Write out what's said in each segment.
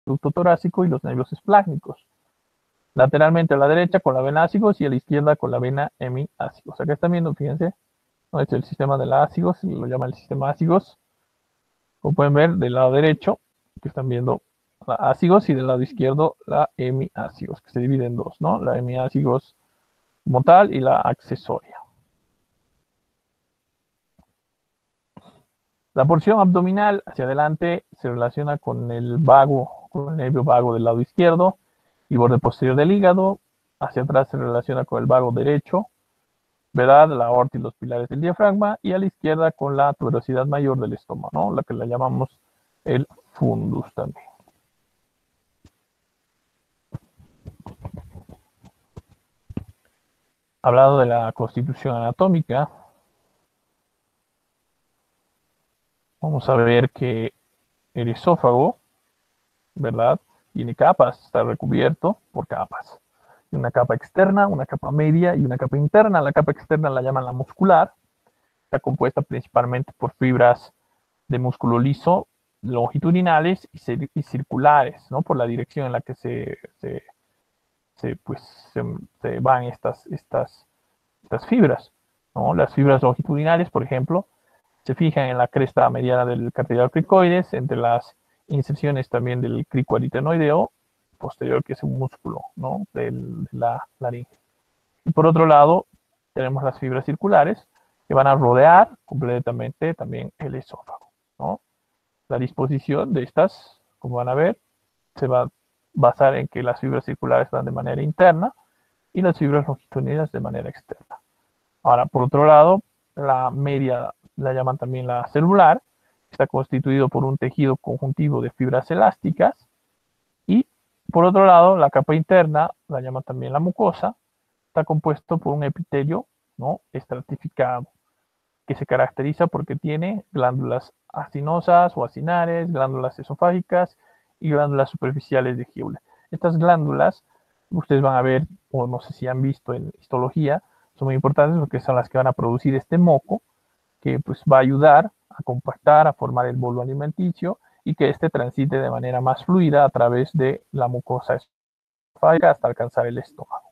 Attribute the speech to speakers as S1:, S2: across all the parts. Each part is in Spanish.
S1: ducto torácico y los nervios esplácnicos. Lateralmente a la derecha con la vena ácigos y a la izquierda con la vena hemiácigos. Acá están viendo, fíjense, ¿no? Este es el sistema de la ácigos, lo llama el sistema ácigos. Como pueden ver, del lado derecho, que están viendo la ácigos, y del lado izquierdo la hemiácigos, que se divide en dos, ¿no? La hemiácigos como tal y la accesoria. La porción abdominal hacia adelante se relaciona con el vago, con el nervio vago del lado izquierdo y borde posterior del hígado. Hacia atrás se relaciona con el vago derecho, ¿verdad? La aorta y los pilares del diafragma. Y a la izquierda con la tuberosidad mayor del estómago, ¿no? La que la llamamos el fundus también. Hablado de la constitución anatómica, vamos a ver que el esófago, ¿verdad? Tiene capas, está recubierto por capas. Una capa externa, una capa media y una capa interna. La capa externa la llaman la muscular. Está compuesta principalmente por fibras de músculo liso, longitudinales y circulares, ¿no? Por la dirección en la que se van estas fibras, ¿no? Las fibras longitudinales, por ejemplo, se fijan en la cresta mediana del cartílago cricoides, entre las inserciones también del crico aritenoideo posterior, que es un músculo, ¿no? de la laringe. Y por otro lado, tenemos las fibras circulares que van a rodear completamente también el esófago, ¿no? La disposición de estas, como van a ver, se va a basar en que las fibras circulares van de manera interna y las fibras longitudinales de manera externa. Ahora, por otro lado, la media la llaman también la celular, está constituido por un tejido conjuntivo de fibras elásticas, y por otro lado, la capa interna la llaman también la mucosa, está compuesto por un epitelio, ¿no? estratificado, que se caracteriza porque tiene glándulas acinosas o acinares, glándulas esofágicas y glándulas superficiales de Hewlett. Estas glándulas, ustedes van a ver, o no sé si han visto en histología, son muy importantes porque son las que van a producir este moco, que pues va a ayudar a compactar, a formar el bolo alimenticio y que este transite de manera más fluida a través de la mucosa esofágica hasta alcanzar el estómago.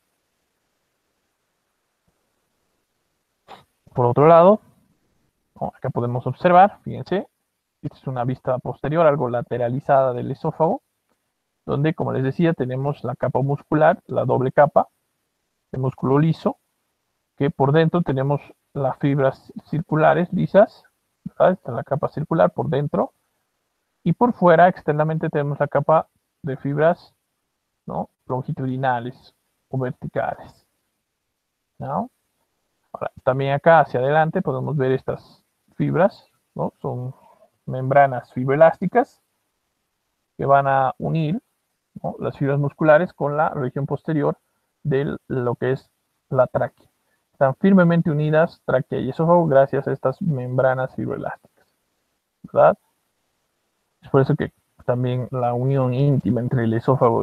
S1: Por otro lado, acá podemos observar, fíjense, esta es una vista posterior, algo lateralizada del esófago, donde, como les decía, tenemos la capa muscular, la doble capa de músculo liso, que por dentro tenemos las fibras circulares lisas, ¿verdad? Esta es la capa circular por dentro, y por fuera, externamente, tenemos la capa de fibras, ¿no? longitudinales o verticales, ¿no? Ahora, también acá hacia adelante podemos ver estas fibras, ¿no? Son membranas fibroelásticas que van a unir, ¿no? las fibras musculares con la región posterior de lo que es la tráquea. Están firmemente unidas tráquea y esófago gracias a estas membranas fibroelásticas, ¿verdad? Es por eso que también la unión íntima entre el esófago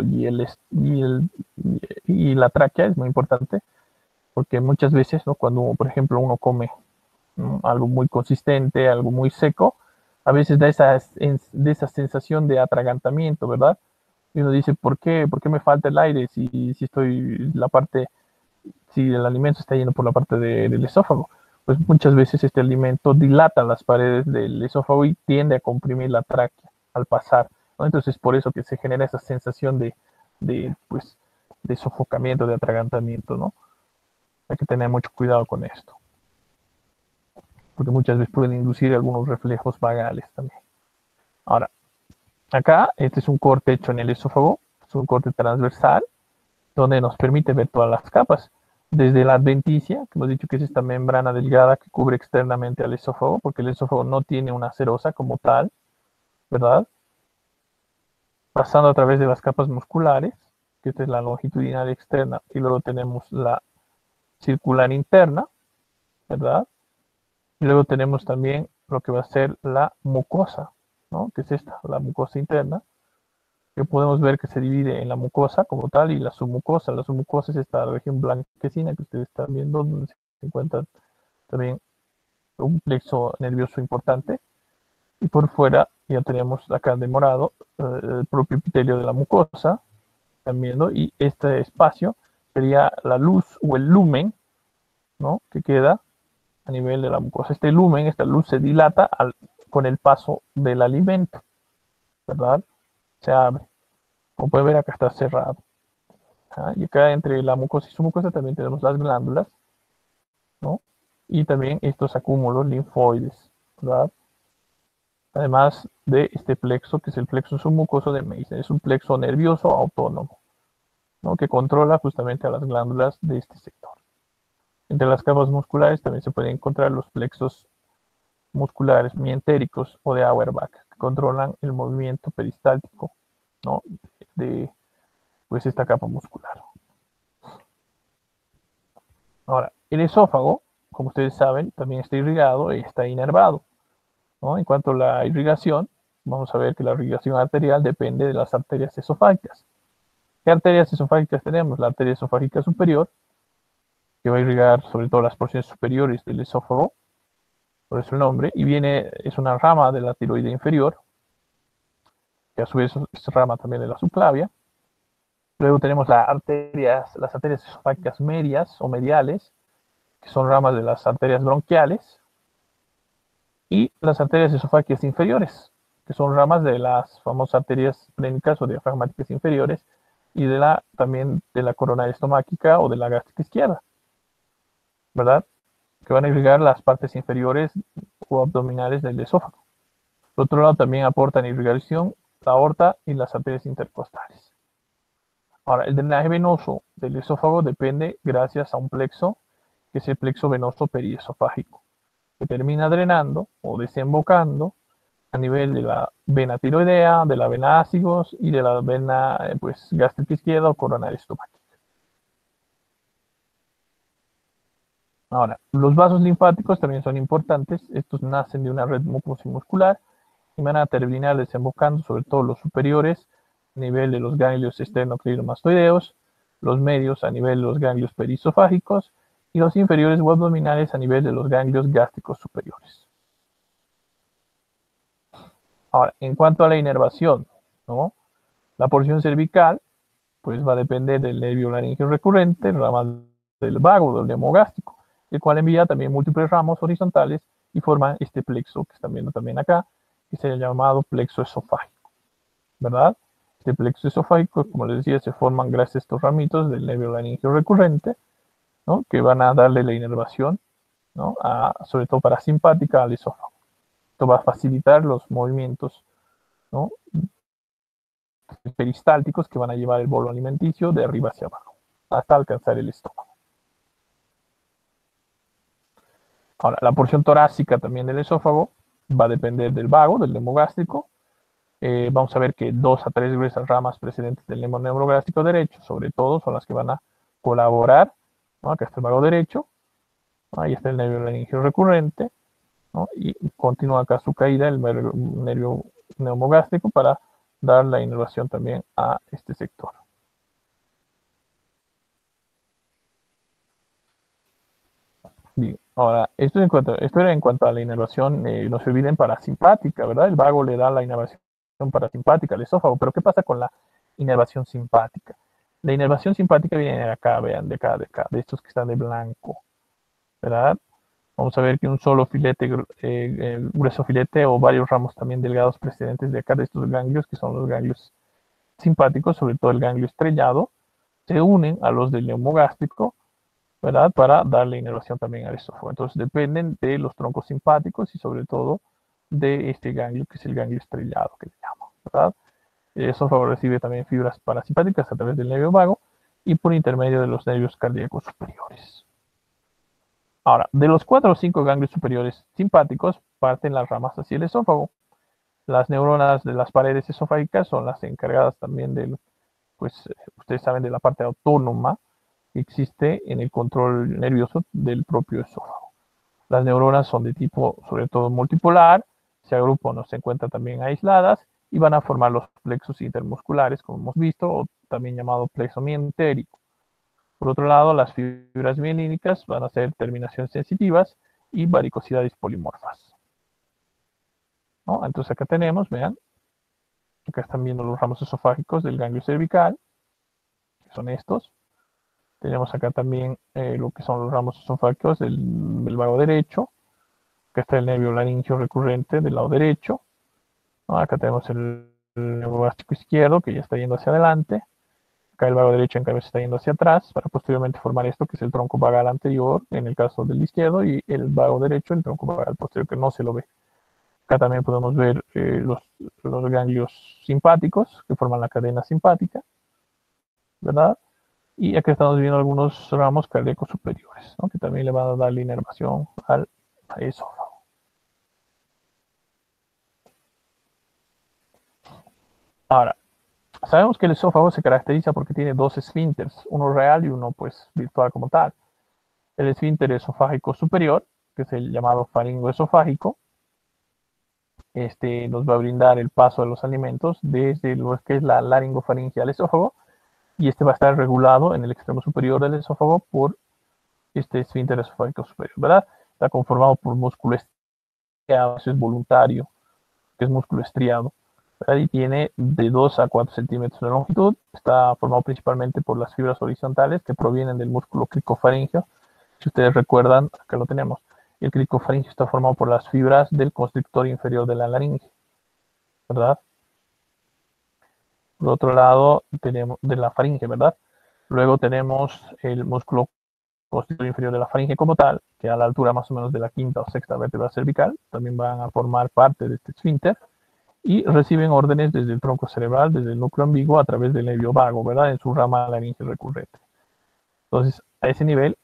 S1: y la tráquea es muy importante, porque muchas veces, ¿no? cuando, por ejemplo, uno come, ¿no? algo muy consistente, algo muy seco, a veces da esa sensación de atragantamiento, ¿verdad? Y uno dice, ¿por qué me falta el aire si estoy si el alimento está yendo por la parte del esófago? Pues muchas veces este alimento dilata las paredes del esófago y tiende a comprimir la tráquea al pasar, ¿no? Entonces por eso que se genera esa sensación pues, de sofocamiento, de atragantamiento, ¿no? Hay que tener mucho cuidado con esto, porque muchas veces pueden inducir algunos reflejos vagales también. Ahora, acá, este es un corte hecho en el esófago, es un corte transversal, donde nos permite ver todas las capas, desde la adventicia, que hemos dicho que es esta membrana delgada que cubre externamente al esófago, porque el esófago no tiene una serosa como tal, ¿verdad? Pasando a través de las capas musculares, que esta es la longitudinal externa, y luego tenemos la circular interna, ¿verdad? Y luego tenemos también lo que va a ser la mucosa, ¿no? Que es esta, la mucosa interna, que podemos ver que se divide en la mucosa como tal y la submucosa. La submucosa es esta región blanquecina que ustedes están viendo, donde se encuentra también un plexo nervioso importante. Y por fuera Ya tenemos acá de morado el propio epitelio de la mucosa, están viendo, y este espacio sería la luz o el lumen, ¿no?, que queda a nivel de la mucosa. Este lumen, esta luz se dilata con el paso del alimento, ¿verdad? Se abre. Como pueden ver, acá está cerrado. Y acá entre la mucosa y su mucosa también tenemos las glándulas, ¿no? Y también estos acúmulos linfoides, ¿verdad? Además de este plexo, que es el plexo submucoso de Meissner. Es un plexo nervioso autónomo, ¿no?, que controla justamente a las glándulas de este sector. Entre las capas musculares también se pueden encontrar los plexos musculares mientéricos o de Auerbach, que controlan el movimiento peristáltico, ¿no?, de pues esta capa muscular. Ahora, el esófago, como ustedes saben, también está irrigado y está inervado, ¿no? En cuanto a la irrigación, vamos a ver que la irrigación arterial depende de las arterias esofágicas. ¿Qué arterias esofágicas tenemos? La arteria esofágica superior, que va a irrigar sobre todo las porciones superiores del esófago, por eso el nombre, y es una rama de la tiroide inferior, que a su vez es rama también de la subclavia. Luego tenemos las arterias esofágicas medias o mediales, que son ramas de las arterias bronquiales, y las arterias esofágicas inferiores, que son ramas de las famosas arterias plénicas o diafragmáticas inferiores, y también de la coronaria estomáquica o de la gástrica izquierda, ¿verdad?, que van a irrigar las partes inferiores o abdominales del esófago. Por otro lado, también aportan irrigación la aorta y las arterias intercostales. Ahora, el drenaje venoso del esófago depende gracias a un plexo, que es el plexo venoso periesofágico, que termina drenando o desembocando a nivel de la vena tiroidea, de la vena ácigos y de la vena gástrica izquierda o coronaria estomáquica. Ahora, los vasos linfáticos también son importantes. Estos nacen de una red mucoso-muscular y van a terminar desembocando sobre todo los superiores a nivel de los ganglios esternocleidomastoideos, los medios a nivel de los ganglios perisofágicos y los inferiores o abdominales a nivel de los ganglios gástricos superiores. Ahora, en cuanto a la inervación, ¿no?, la porción cervical pues va a depender del nervio laríngeo recurrente, rama del vago, del nemogástrico, el cual envía también múltiples ramos horizontales y forma este plexo que están viendo también acá, que es el llamado plexo esofágico, ¿verdad? Este plexo esofágico, como les decía, se forman gracias a estos ramitos del nervio laríngeo recurrente, ¿no?, que van a darle la inervación, ¿no?, sobre todo parasimpática al esófago. Esto va a facilitar los movimientos, ¿no?, peristálticos que van a llevar el bolo alimenticio de arriba hacia abajo, hasta alcanzar el estómago. Ahora, la porción torácica también del esófago va a depender del vago, del nemogástrico. Vamos a ver que 2 a 3 gruesas ramas precedentes del nemogástrico derecho, sobre todo, son las que van a colaborar, ¿no? Acá está el vago derecho, ahí está el nervio laríngeo recurrente, ¿no?, y continúa acá su caída, el nervio neumogástrico, para dar la inervación también a este sector. Bien, ahora, esto era en cuanto a la inervación, no se olviden, parasimpática, ¿verdad? El vago le da la inervación parasimpática al esófago, pero ¿qué pasa con la inervación simpática? La inervación simpática viene de acá, vean, de acá, de estos que están de blanco, ¿verdad? Vamos a ver que un solo filete, grueso filete o varios ramos también delgados precedentes de acá, de estos ganglios, que son los ganglios simpáticos, sobre todo el ganglio estrellado, se unen a los del neumogástrico, ¿verdad?, para darle inervación también al esófago. Entonces dependen de los troncos simpáticos y sobre todo de este ganglio, que es el ganglio estrellado, que le llamo, ¿verdad? El esófago recibe también fibras parasimpáticas a través del nervio vago y por intermedio de los nervios cardíacos superiores. Ahora, de los 4 o 5 ganglios superiores simpáticos parten las ramas hacia el esófago. Las neuronas de las paredes esofágicas son las encargadas también del, ustedes saben, de la parte autónoma que existe en el control nervioso del propio esófago. Las neuronas son de tipo, sobre todo, multipolar, se agrupan o se encuentran también aisladas y van a formar los plexos intermusculares, como hemos visto, o también llamado plexo mientérico. Por otro lado, las fibras mielínicas van a ser terminaciones sensitivas y varicosidades polimorfas. ¿no? Entonces acá tenemos, vean, acá están viendo los ramos esofágicos del ganglio cervical, que son estos. Tenemos acá también lo que son los ramos esofágicos del vago derecho. Acá está el nervio laringio recurrente del lado derecho, ¿no? Acá tenemos el nervio gástrico izquierdo, que ya está yendo hacia adelante. Acá el vago derecho en cambio se está yendo hacia atrás para posteriormente formar esto que es el tronco vagal anterior en el caso del izquierdo y el vago derecho, el tronco vagal posterior que no se lo ve. Acá también podemos ver los ganglios simpáticos que forman la cadena simpática, ¿verdad? Y acá estamos viendo algunos ramos cardíacos superiores, ¿no? Que también le van a dar la inervación al esófago. Ahora, sabemos que el esófago se caracteriza porque tiene dos esfínteres, uno real y uno pues virtual como tal. El esfínter esofágico superior, que es el llamado faringo esofágico, nos va a brindar el paso de los alimentos desde lo que es la laringofaringe al esófago, y va a estar regulado en el extremo superior del esófago por este esfínter esofágico superior, ¿verdad? Está conformado por músculo estriado, eso es voluntario, que es músculo estriado, ¿verdad? Y tiene de 2 a 4 centímetros de longitud. Está formado principalmente por las fibras horizontales que provienen del músculo cricofaringeo. Si ustedes recuerdan, acá lo tenemos. El cricofaringeo está formado por las fibras del constrictor inferior de la laringe, ¿verdad? Por otro lado, tenemos de la faringe, ¿verdad? Luego tenemos el músculo constrictor inferior de la faringe como tal, que a la altura más o menos de la quinta o sexta vértebra cervical, también van a formar parte de este esfínter y reciben órdenes desde el tronco cerebral, desde el núcleo ambiguo a través del nervio vago, ¿verdad? En su rama laringe recurrente. Entonces, a ese nivel,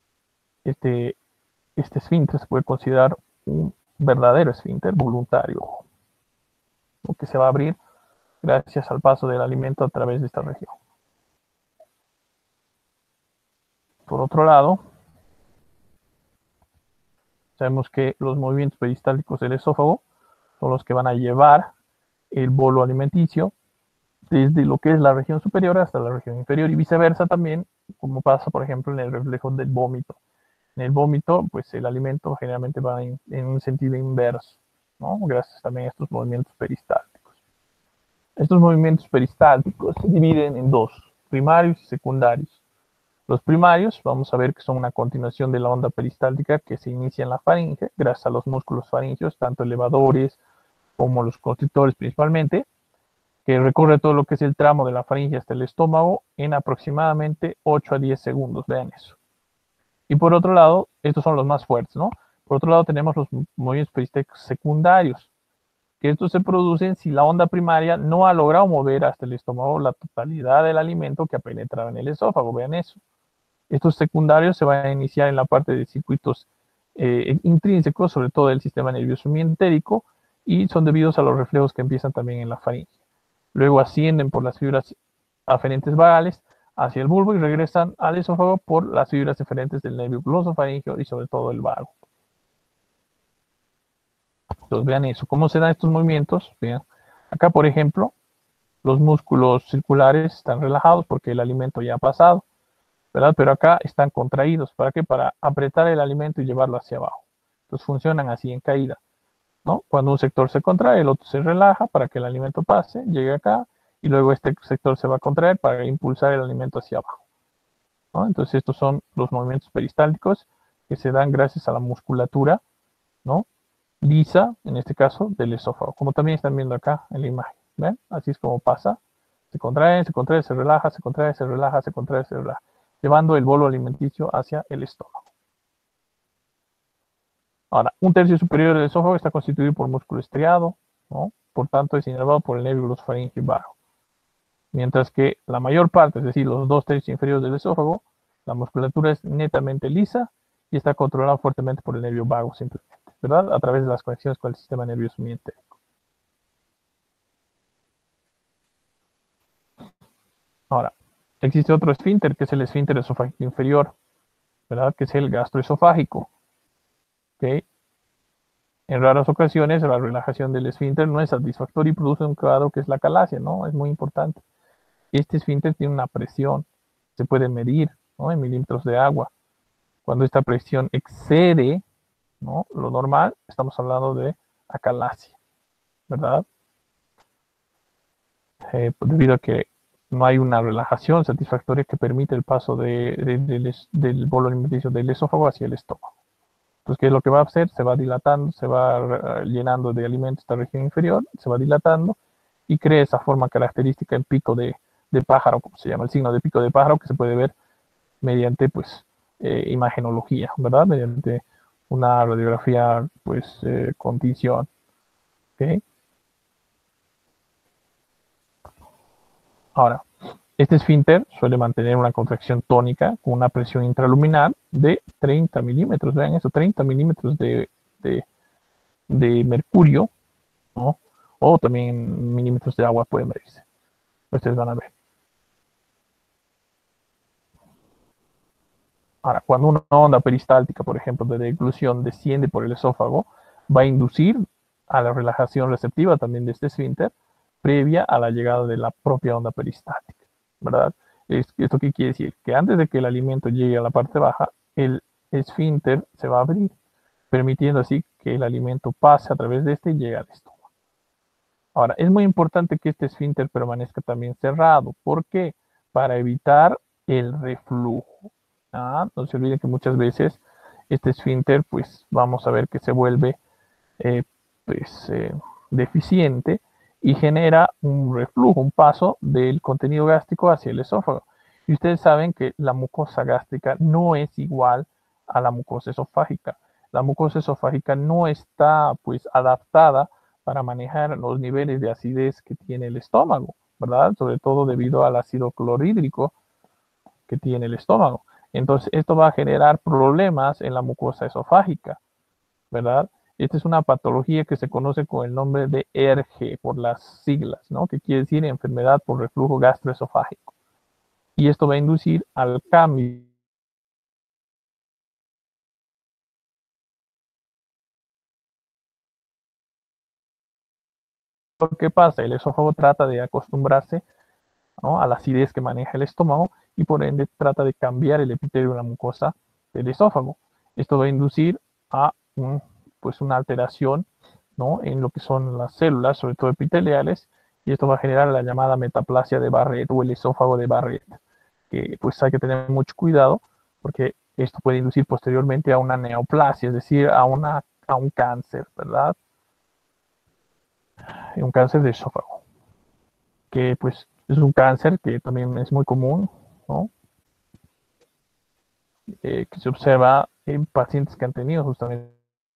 S1: este esfínter se puede considerar un verdadero esfínter voluntario, que se va a abrir gracias al paso del alimento a través de esta región. Por otro lado, sabemos que los movimientos peristálticos del esófago son los que van a llevar el bolo alimenticio desde lo que es la región superior hasta la región inferior y viceversa también, como pasa por ejemplo en el reflejo del vómito. En el vómito, pues el alimento generalmente va en un sentido inverso, ¿no? Gracias también a estos movimientos peristálticos. Estos movimientos peristálticos se dividen en dos, primarios y secundarios. Los primarios, vamos a ver que son una continuación de la onda peristáltica que se inicia en la faringe, gracias a los músculos faringeos, tanto elevadores como los constrictores principalmente, que recorre todo lo que es el tramo de la faringe hasta el estómago en aproximadamente 8 a 10 segundos, vean eso. Y por otro lado, estos son los más fuertes, ¿no? Por otro lado tenemos los movimientos peristálticos secundarios, que estos se producen si la onda primaria no ha logrado mover hasta el estómago la totalidad del alimento que ha penetrado en el esófago, vean eso. Estos secundarios se van a iniciar en la parte de circuitos intrínsecos, sobre todo del sistema nervioso mientérico, y son debidos a los reflejos que empiezan también en la faringe. Luego ascienden por las fibras aferentes vagales hacia el bulbo y regresan al esófago por las fibras eferentes del nervio glosofaringeo y sobre todo el vago. Entonces vean eso, ¿cómo se dan estos movimientos? Vean, acá por ejemplo, los músculos circulares están relajados porque el alimento ya ha pasado, ¿verdad? Pero acá están contraídos, ¿para qué? Para apretar el alimento y llevarlo hacia abajo. Entonces funcionan así en caída, ¿no? Cuando un sector se contrae, el otro se relaja para que el alimento pase, llegue acá, y luego este sector se va a contraer para impulsar el alimento hacia abajo, ¿no? Entonces estos son los movimientos peristálticos que se dan gracias a la musculatura, ¿no? Lisa, en este caso, del esófago, como también están viendo acá en la imagen, ¿ven? Así es como pasa, se contrae, se relaja, se contrae, se relaja, se contrae, se relaja, llevando el bolo alimenticio hacia el estómago. Ahora, un tercio superior del esófago está constituido por músculo estriado, ¿no? Por tanto, es inervado por el nervio glosofaringeo bajo. Mientras que la mayor parte, es decir, los 2/3 inferiores del esófago, la musculatura es netamente lisa y está controlada fuertemente por el nervio vago simplemente, ¿verdad? A través de las conexiones con el sistema nervioso mientérico. Ahora, existe otro esfínter, que es el esfínter esofágico inferior, ¿verdad? Que es el gastroesofágico, ¿ok? En raras ocasiones, la relajación del esfínter no es satisfactoria y produce un cuadro que es la calasia, ¿no? Es muy importante. Este esfínter tiene una presión, se puede medir, ¿no? En milímetros de agua. Cuando esta presión excede, ¿no? Lo normal, estamos hablando de acalasia. ¿verdad? Debido a que no hay una relajación satisfactoria que permite el paso del bolo alimenticio del esófago hacia el estómago. Entonces, ¿qué es lo que va a hacer? Se va dilatando, se va llenando de alimentos esta región inferior, se va dilatando y crea esa forma característica en pico de pájaro, como se llama, el signo de pico de pájaro, que se puede ver mediante, pues, imagenología, ¿verdad? Mediante una radiografía, pues, con tinción, ¿ok? Ahora, este esfínter suele mantener una contracción tónica con una presión intraluminar de 30 milímetros, vean eso, 30 milímetros de, de mercurio, ¿no? O también milímetros de agua pueden medirse. Ustedes van a ver. Ahora, cuando una onda peristáltica, por ejemplo, de deglución desciende por el esófago, va a inducir a la relajación receptiva también de este esfínter previa a la llegada de la propia onda peristáltica, ¿verdad? ¿Esto qué quiere decir? Que antes de que el alimento llegue a la parte baja, el esfínter se va a abrir, permitiendo así que el alimento pase a través de este y llegue al estómago. Ahora, es muy importante que este esfínter permanezca también cerrado. ¿Por qué? Para evitar el reflujo. No se olvide que muchas veces este esfínter, pues vamos a ver que se vuelve eh, pues, deficiente y genera un reflujo, un paso del contenido gástrico hacia el esófago. Y ustedes saben que la mucosa gástrica no es igual a la mucosa esofágica. La mucosa esofágica no está pues adaptada para manejar los niveles de acidez que tiene el estómago, ¿verdad? Sobre todo debido al ácido clorhídrico que tiene el estómago. Entonces, esto va a generar problemas en la mucosa esofágica, ¿verdad? Esta es una patología que se conoce con el nombre de ERG por las siglas, ¿no? Que quiere decir enfermedad por reflujo gastroesofágico. Y esto va a inducir al cambio. ¿Qué pasa? El esófago trata de acostumbrarse, ¿no?, a la acidez que maneja el estómago y por ende trata de cambiar el epitelio de la mucosa del esófago. Esto va a inducir a pues una alteración, ¿no?, en lo que son las células, sobre todo epiteliales, y esto va a generar la llamada metaplasia de Barrett o el esófago de Barrett, que pues hay que tener mucho cuidado porque esto puede inducir posteriormente a una neoplasia, es decir, a un cáncer, ¿verdad? Un cáncer de esófago, que pues es un cáncer que también es muy común, ¿no? Que se observa en pacientes que han tenido justamente.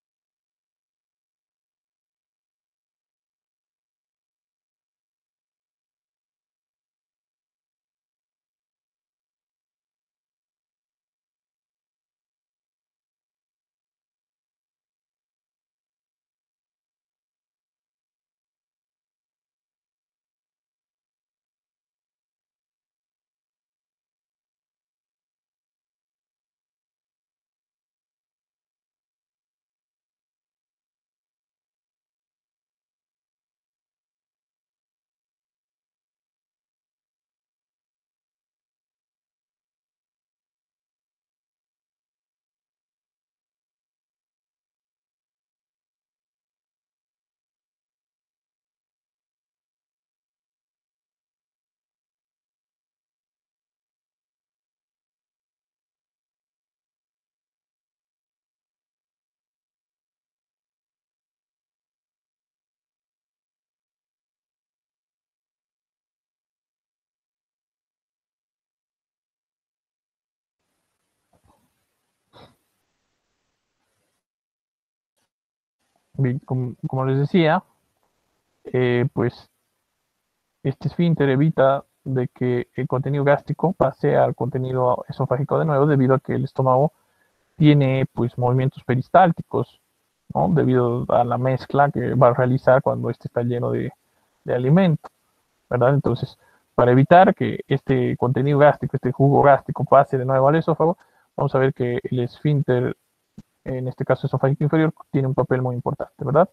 S1: Como les decía, pues este esfínter evita de que el contenido gástrico pase al contenido esofágico de nuevo, debido a que el estómago tiene pues movimientos peristálticos, ¿no?, debido a la mezcla que va a realizar cuando este está lleno de alimento, ¿verdad? Entonces, para evitar que este contenido gástrico, este jugo gástrico pase de nuevo al esófago, vamos a ver que el esfínter, en este caso esofágico inferior, tiene un papel muy importante, ¿verdad?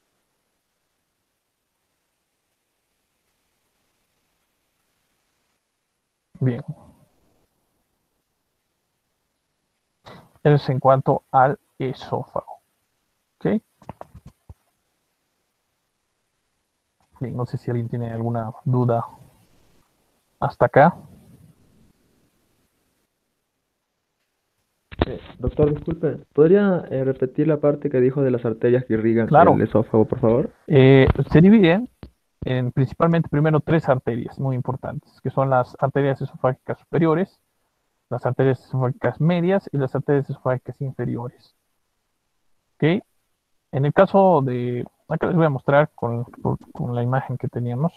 S1: Bien, eso es en cuanto al esófago, ¿ok? Bien, no sé si alguien tiene alguna duda hasta acá.
S2: Doctor, disculpe, ¿podría repetir la parte que dijo de las arterias que irrigan el
S1: Claro,
S2: esófago, por favor?
S1: se dividen en principalmente primero tres arterias muy importantes, que son las arterias esofágicas superiores, las arterias esofágicas medias y las arterias esofágicas inferiores. ¿Ok? En el caso de, acá les voy a mostrar con la imagen que teníamos.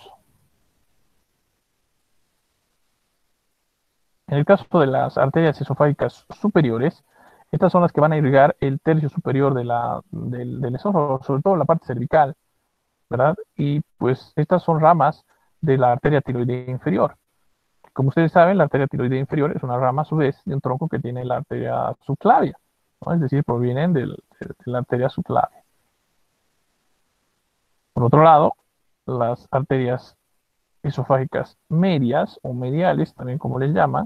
S1: En el caso de las arterias esofágicas superiores, estas son las que van a irrigar el tercio superior del esófago, sobre todo la parte cervical, ¿verdad? Y pues estas son ramas de la arteria tiroidea inferior. Como ustedes saben, la arteria tiroidea inferior es una rama a su vez de un tronco que tiene la arteria subclavia, ¿no? Es decir, provienen de la arteria subclavia. Por otro lado, las arterias esofágicas medias o mediales, también como les llaman,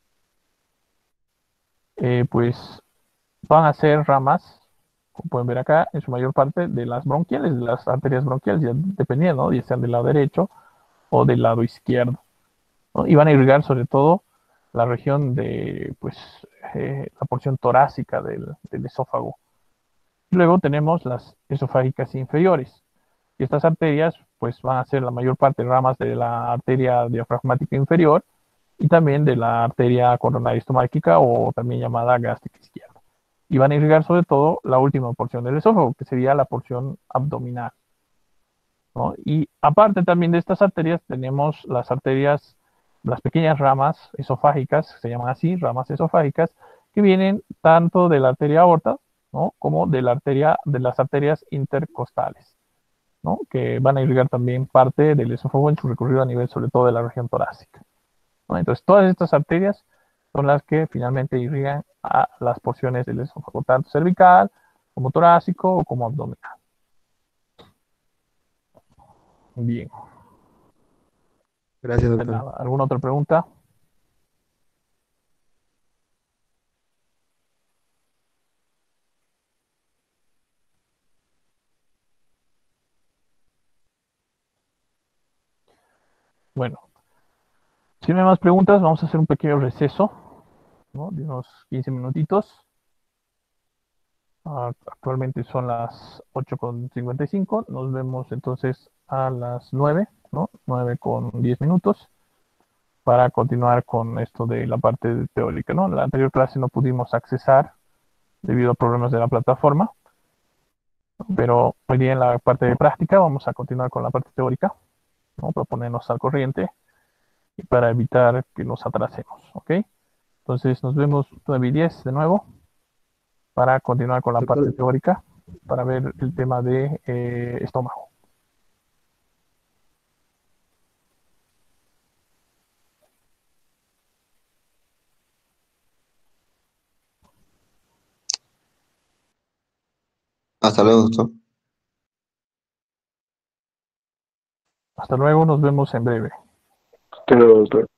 S1: pues van a ser ramas, como pueden ver acá, en su mayor parte de las bronquiales, de las arterias bronquiales, ya dependiendo, ¿no? Ya sean del lado derecho o del lado izquierdo, ¿no? Y van a irrigar sobre todo la región de, pues, la porción torácica del esófago. Y luego tenemos las esofágicas inferiores. Y estas arterias, pues, van a ser la mayor parte ramas de la arteria diafragmática inferior y también de la arteria coronaria estomáquica o también llamada gástrica izquierda. Y van a irrigar sobre todo la última porción del esófago, que sería la porción abdominal, ¿no? Y aparte también de estas arterias tenemos las arterias, las pequeñas ramas esofágicas, se llaman así, ramas esofágicas, que vienen tanto de la arteria aorta, ¿no? Como de la arteria, de las arterias intercostales, ¿no? Que van a irrigar también parte del esófago en su recorrido a nivel sobre todo de la región torácica, ¿no? Entonces, todas estas arterias son las que finalmente irrigan a las porciones del esófago, tanto cervical como torácico o como abdominal. Bien,
S2: Gracias,
S1: pues
S2: doctor.
S1: nada, ¿alguna otra pregunta? Bueno, si no hay más preguntas, vamos a hacer un pequeño receso, ¿no? De unos 15 minutitos. Actualmente son las 8:55. Nos vemos entonces a las 9, ¿no? 9:10 para continuar con esto de la parte teórica, ¿no? En la anterior clase no pudimos accesar debido a problemas de la plataforma, pero hoy día en la parte de práctica vamos a continuar con la parte teórica, ¿no? Para ponernos al corriente y para evitar que nos atrasemos, ¿ok? Entonces nos vemos 9:10 de nuevo para continuar con la parte
S2: Doctor,
S1: teórica, para ver el tema de estómago.
S3: Hasta luego, doctor.
S1: Hasta luego, nos vemos en breve.
S2: hasta luego, doctor.